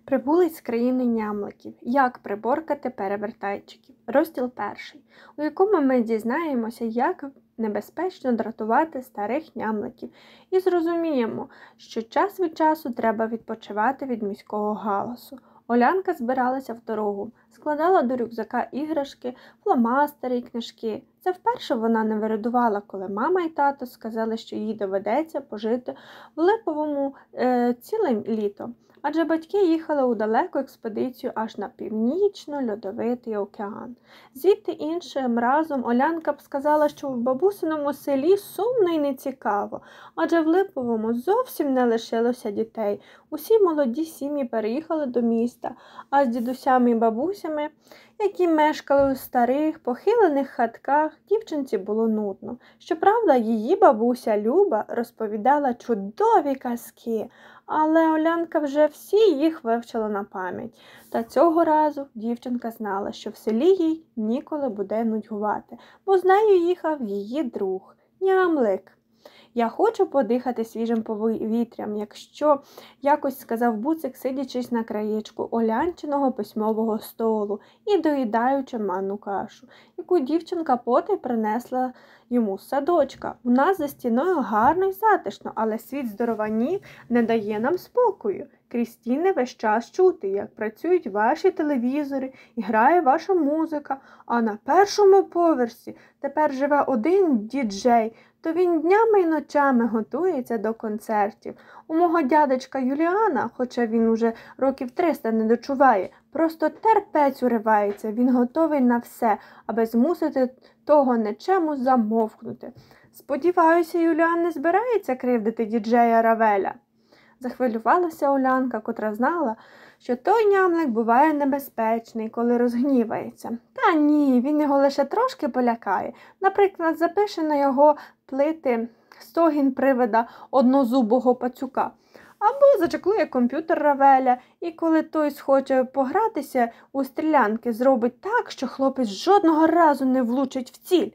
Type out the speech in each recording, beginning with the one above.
Прибулець з країни нямликів. Як приборкати перевертайчиків. Розділ 1, у якому ми дізнаємося, як небезпечно дратувати старих нямликів. І зрозуміємо, що час від часу треба відпочивати від міського галасу. Олянка збиралася в дорогу, складала до рюкзака іграшки, фломастери й книжки. Це вперше вона не виридувала, коли мама і тато сказали, що їй доведеться пожити в Липовому ціле літо. Адже батьки їхали у далеку експедицію аж на північно-льодовитий океан. Звідти іншим разом Олянка б сказала, що в бабусиному селі сумно й нецікаво, адже в Липовому зовсім не лишилося дітей. Усі молоді сім'ї переїхали до міста, а з дідусями і бабусями, які мешкали у старих, похилених хатках, дівчинці було нудно. Щоправда, її бабуся Люба розповідала чудові казки, але Олянка вже всі їх вивчила на пам'ять. Та цього разу дівчинка знала, що в селі їй ніколи буде нудьгувати, бо з нею їхав її друг – нямлик. «Я хочу подихати свіжим повітрям», якось сказав Буцик, сидячись на краєчку Олянчиного письмового столу і доїдаючи манну кашу, яку дівчинка потай принесла йому з садочка. «У нас за стіною гарно й затишно, але світ здорованів не дає нам спокою. Крізь стіни весь час чути, як працюють ваші телевізори і грає ваша музика, а на першому поверсі тепер живе один діджей, то він днями й ночами готується до концертів. У мого дядечка Юліана, хоча він уже років 300 не дочуває, просто терпець уривається, він готовий на все, аби змусити того нечему замовкнути. Сподіваюся, Юліан не збирається кривдити діджея Равеля». Захвилювалася Олянка, котра знала, що той нямлик буває небезпечний, коли розгнівається. Та ні, він його лише трошки полякає. Наприклад, запише на його плити стогін привида однозубого пацюка. Або зачеклує комп'ютер Равеля, і коли той схоче погратися у стрілянки, зробить так, що хлопець жодного разу не влучить в ціль.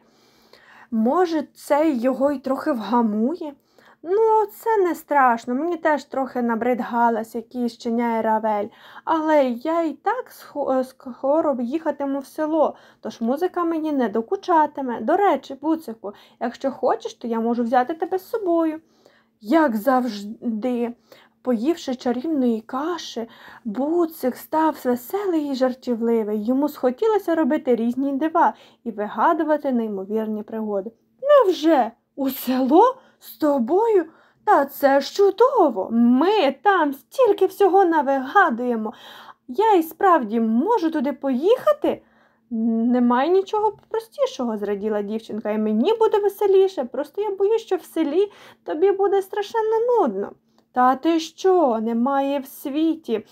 Може, це його й трохи вгамує? Ну, це не страшно, мені теж трохи набрид галас, який щиняє Равель, але я і так скоро їхатиму в село, тож музика мені не докучатиме. До речі, Буцику, якщо хочеш, то я можу взяти тебе з собою. Як завжди, поївши чарівної каші, Буцик став веселий і жартівливий. Йому схотілося робити різні дива і вигадувати неймовірні пригоди. Невже? У село? З тобою? Та це ж чудово! Ми там стільки всього навигадуємо. Я і справді можу туди поїхати? Немає нічого простішого, зраділа дівчинка, і мені буде веселіше. Просто я боюсь, що в селі тобі буде страшенно нудно. Та ти що? Немає в світі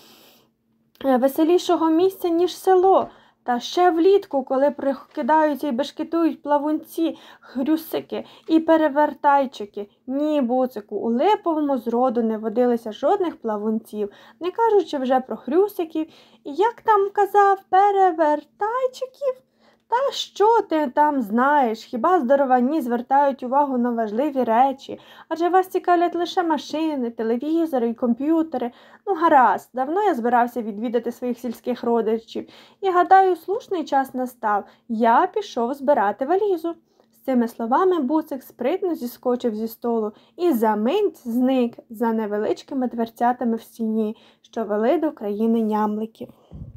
веселішого місця, ніж село. Та ще влітку, коли прикидаються і бешкетують плавунці, хрюсики і перевертайчики. Ні, Буцику, у Липовому зроду не водилися жодних плавунців, не кажучи вже про хрюсиків і, як там казав, перевертайчиків. Та що ти там знаєш? Хіба здоровані звертають увагу на важливі речі? Адже вас цікавлять лише машини, телевізори і комп'ютери. Ну, гаразд, давно я збирався відвідати своїх сільських родичів. І, гадаю, слушний час настав. Я пішов збирати валізу. З цими словами Буцик спритно зіскочив зі столу і за мить зник за невеличкими дверцятами в стіні, що вели до країни нямликів.